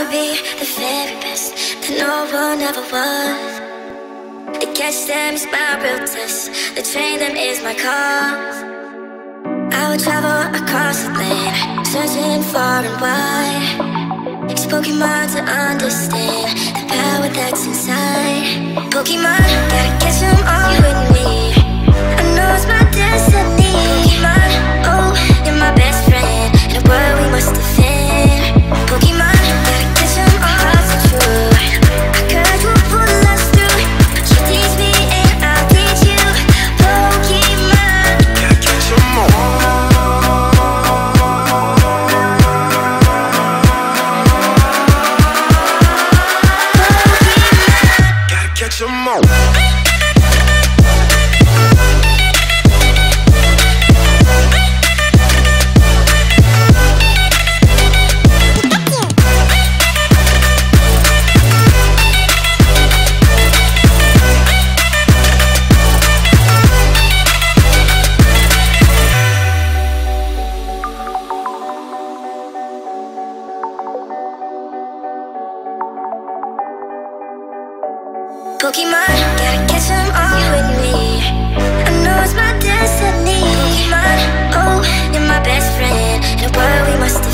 be the very best that no one ever was. To catch them is my real test, to train them is my cause. I would travel across the land, searching far and wide. It's Pokemon to understand the power that's inside. Pokemon, gotta catch them all with me. I know it's my destiny. Pokemon, oh, you're my best friend, in a world we must defend. Pokemon, gotta catch them all for true. I could you pull us through. You teach me and I'll teach you. Pokemon, gotta catch them all. Catch 'em all. Pokemon, gotta catch them all with me. I know it's my destiny. Pokemon, oh, you're my best friend, in a world we must